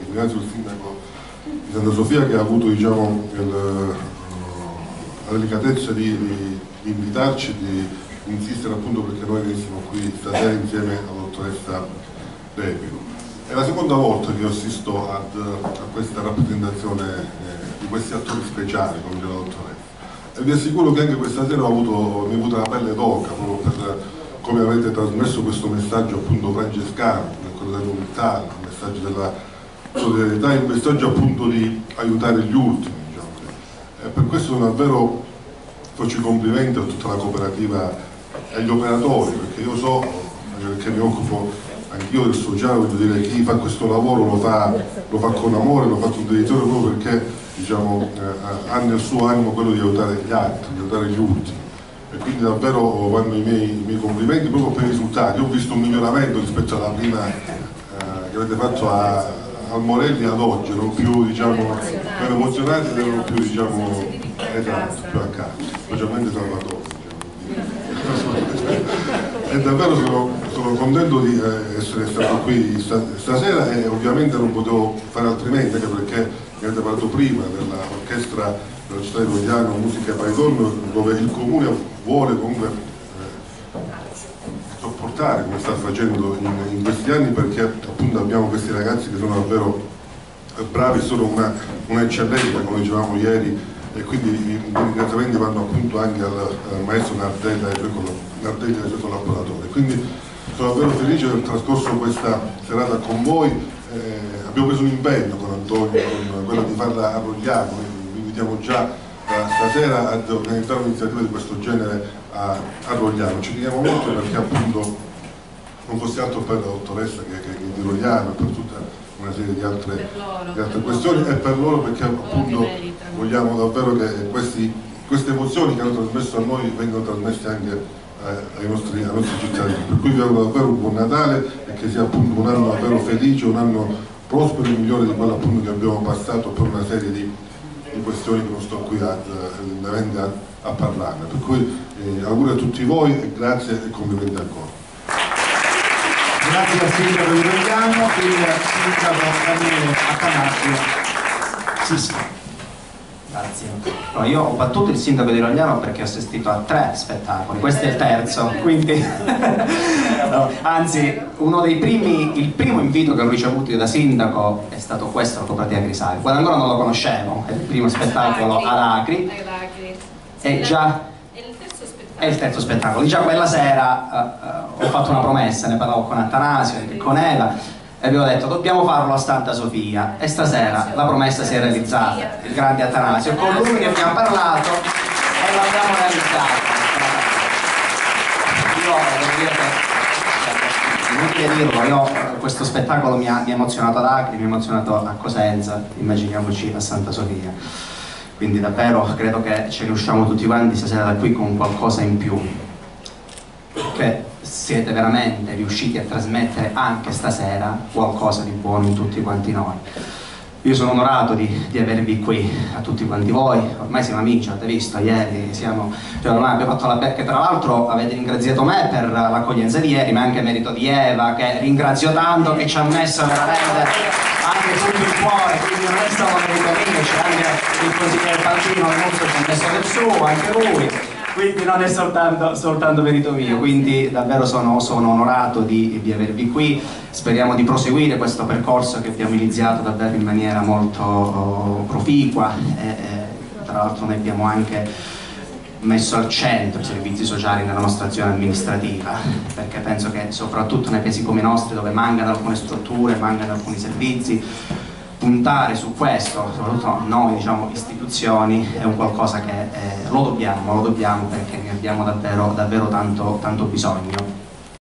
ringrazio il sindaco di Santa Sofia che ha avuto, diciamo, la delicatezza di invitarci, di insistere appunto perché noi venissimo qui stasera insieme alla dottoressa Repico. È la seconda volta che io assisto a questa rappresentazione di questi attori speciali come la dottoressa, e vi assicuro che anche questa sera mi ho avuto la pelle d'oca proprio per come avete trasmesso questo messaggio appunto francescano, quello dell'umiltà, il messaggio della solidarietà, il messaggio appunto di aiutare gli ultimi, diciamo. E per questo davvero faccio i complimenti a tutta la cooperativa e agli operatori, perché io so, perché mi occupo anch'io del sociale, voglio dire, chi fa questo lavoro lo fa con amore, lo fa con dedizione, proprio perché, diciamo, ha nel suo animo quello di aiutare gli altri, di aiutare gli ultimi. E quindi davvero vanno i miei complimenti proprio per i risultati. Io ho visto un miglioramento rispetto alla prima che avete fatto al Morelli ad oggi, erano più, diciamo, meno emozionati ed erano più, diciamo, esatto, più a casa, specialmente Salvatore, diciamo. E davvero sono contento di essere stato qui stasera, e ovviamente non potevo fare altrimenti, anche perché mi avete parlato prima dell'orchestra della città di Rogliano, Musica Paidon, dove il comune vuole comunque sopportare come sta facendo in questi anni, perché appunto abbiamo questi ragazzi che sono davvero bravi, sono un'eccellenza, come dicevamo ieri, e quindi i ringraziamenti vanno appunto anche al maestro Nardella e ai suoi collaboratori. Quindi sono davvero felice di aver trascorso questa serata con voi. Abbiamo preso un impegno con Antonio, con quello di farla a Rogliano, vi invitiamo già stasera ad organizzare un'iniziativa di questo genere a Rogliano. Ci teniamo molto perché appunto non fosse altro per la dottoressa che di Rogliano, per tutta una serie di altre questioni, e per loro perché appunto vogliamo davvero che queste emozioni che hanno trasmesso a noi vengano trasmesse anche ai nostri cittadini. Per cui vi auguro davvero un buon Natale e che sia appunto un anno davvero felice, un anno prospero e migliore di quello appunto che abbiamo passato per una serie di questioni che non sto qui a parlarne. Per cui auguri a tutti voi e grazie e complimenti ancora. Grazie al sindaco di Rogliano, il sindaco Daniele Attanasio. Sì. Grazie. No, io ho battuto il sindaco di Rogliano perché ho assistito a 3 spettacoli, questo è il terzo, quindi no, anzi il primo invito che ho ricevuto io da sindaco è stato questo, la cooperativa Grisali, quando ancora non lo conoscevo, è il primo spettacolo ad Acri, e già è il terzo spettacolo. Già quella sera ho fatto una promessa, ne parlavo con Attanasio e con Ela, e abbiamo detto dobbiamo farlo a Santa Sofia, e stasera la promessa si è realizzata, il grande Attanasio, con lui ne abbiamo parlato e l'abbiamo realizzato. Io devo dire che questo spettacolo mi ha emozionato ad Acri, mi ha emozionato a Cosenza, immaginiamoci a Santa Sofia. Quindi davvero credo che ci riusciamo tutti quanti stasera da qui con qualcosa in più, che siete veramente riusciti a trasmettere anche stasera qualcosa di buono in tutti quanti noi. Io sono onorato di avervi qui a tutti quanti voi, ormai siamo amici, avete visto, ieri ormai abbiamo fatto la becca, tra l'altro avete ringraziato me per l'accoglienza di ieri, ma anche merito di Eva, che ringrazio tanto, che ci ha messo veramente anche tutto il cuore, quindi non è solo merito mio, c'è anche il consigliere Palcino, ci ha messo del suo, anche lui, quindi non è soltanto merito mio, quindi davvero sono onorato di avervi qui. Speriamo di proseguire questo percorso che abbiamo iniziato davvero in maniera molto proficua, tra l'altro noi abbiamo anche messo al centro i servizi sociali nella nostra azione amministrativa, perché penso che soprattutto nei paesi come i nostri, dove mancano alcune strutture, mancano alcuni servizi, puntare su questo, soprattutto noi istituzioni, è un qualcosa che lo dobbiamo perché ne abbiamo davvero tanto bisogno.